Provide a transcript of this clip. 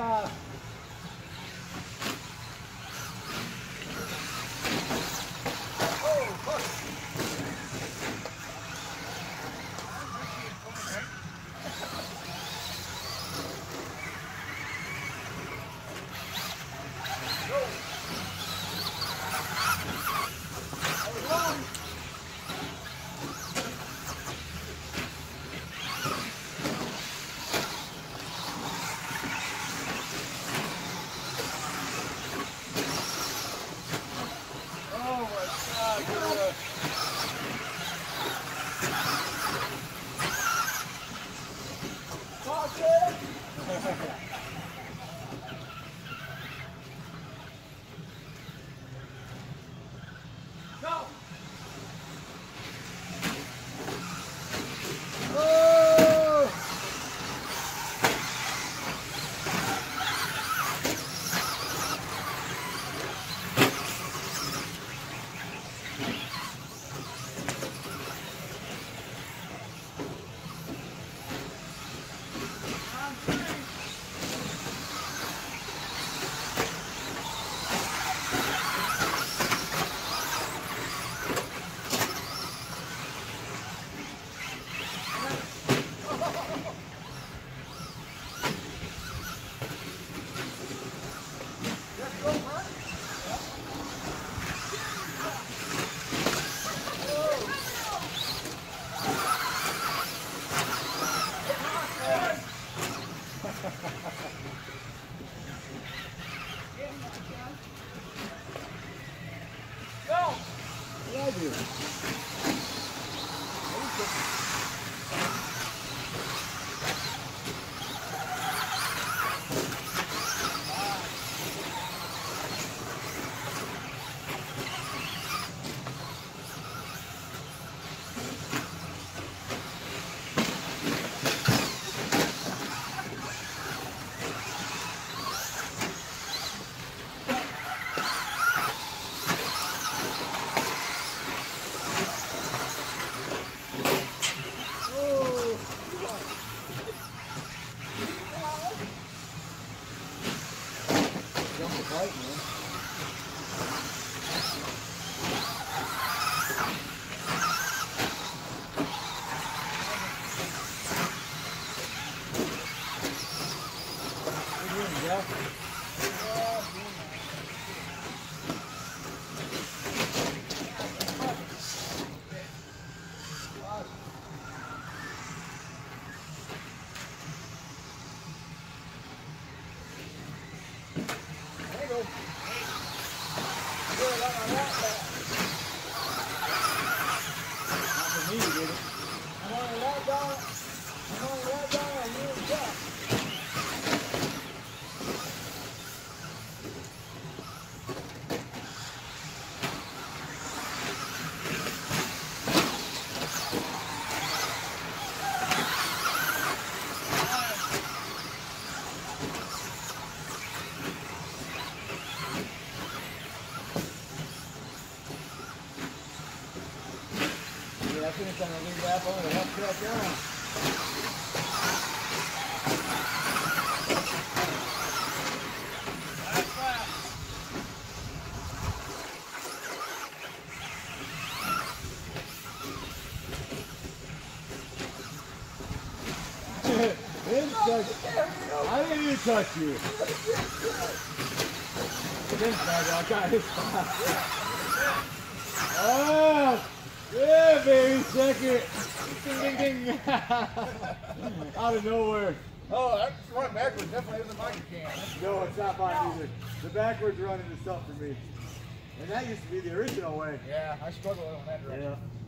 I finished on a lead lap on the left track down. I didn't even touch you. I got his spot. Oh! Yeah, baby, second. Ding, ding, ding. Out of nowhere. Oh, that's run backwards. Definitely isn't mine. No, it's not mine either. The backwards running is tough for me. And that used to be the original way. Yeah, I struggle in that direction. Yeah.